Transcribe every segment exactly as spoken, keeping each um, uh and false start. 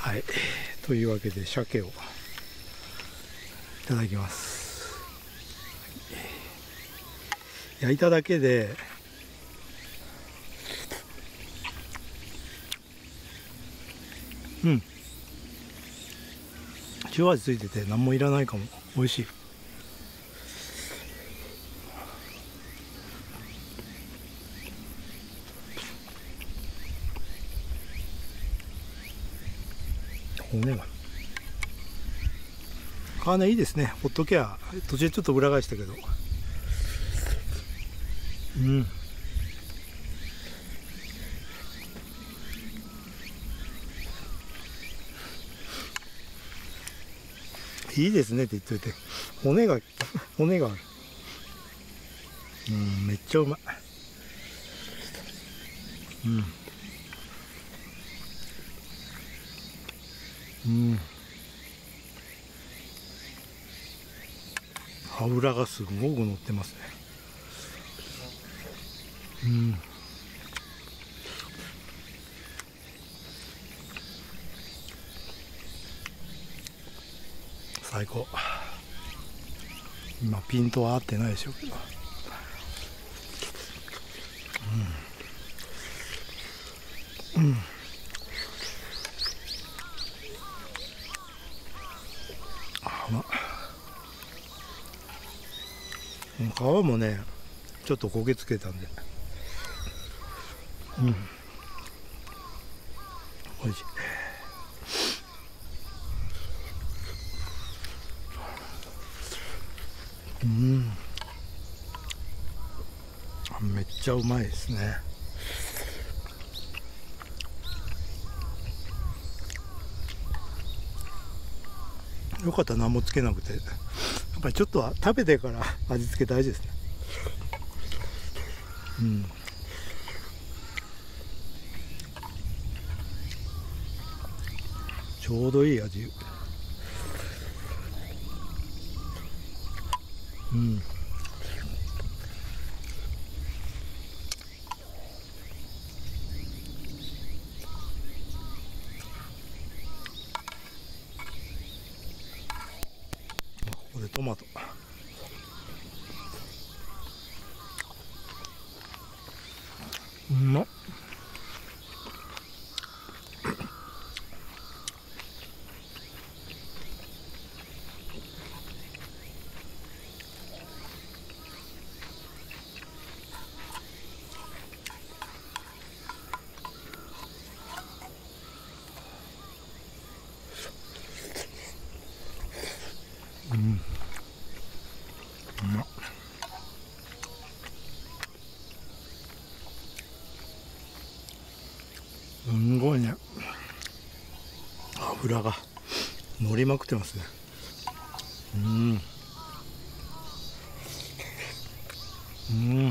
はい、というわけで鮭をいただきます。焼いただけでうん塩味ついてて何もいらないかも。美味しい。骨が皮ねいいですね。ほっとけや途中ちょっと裏返したけど、うんいいですねって言っといて、骨が骨がある。うんめっちゃうまい。うんうん脂がすごく乗ってますね。うん最高。今ピントは合ってないでしょうけど、うん、うん、あ、ま皮もねちょっと焦げつけたんで、うん美味しい。うんめっちゃうまいですね。よかったら何もつけなくて。やっぱりちょっとは食べてから味付け大事ですね。うんちょうどいい味。うんここでトマト。うまっ。うんうまっ。すんごいね、油が乗りまくってますね。うんうん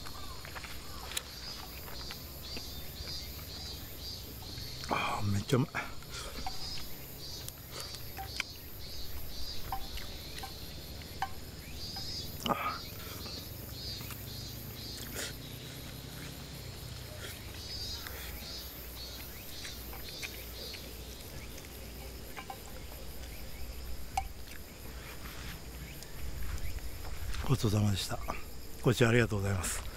あめっちゃうまい。ごちそうさまでした。ご視聴ありがとうございます。